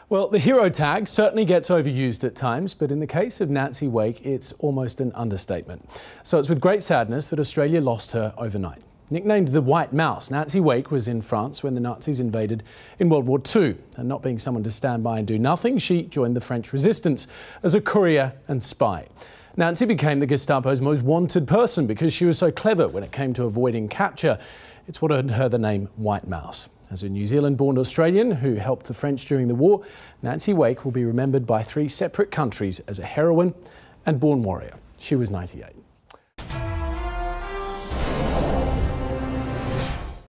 Well, the hero tag certainly gets overused at times, but in the case of Nancy Wake, it's almost an understatement. So it's with great sadness that Australia lost her overnight. Nicknamed the White Mouse, Nancy Wake was in France when the Nazis invaded in World War II. And not being someone to stand by and do nothing, she joined the French resistance as a courier and spy. Nancy became the Gestapo's most wanted person because she was so clever when it came to avoiding capture. It's what earned her the name White Mouse. As a New Zealand-born Australian who helped the French during the war, Nancy Wake will be remembered by 3 separate countries as a heroine and born warrior. She was 98.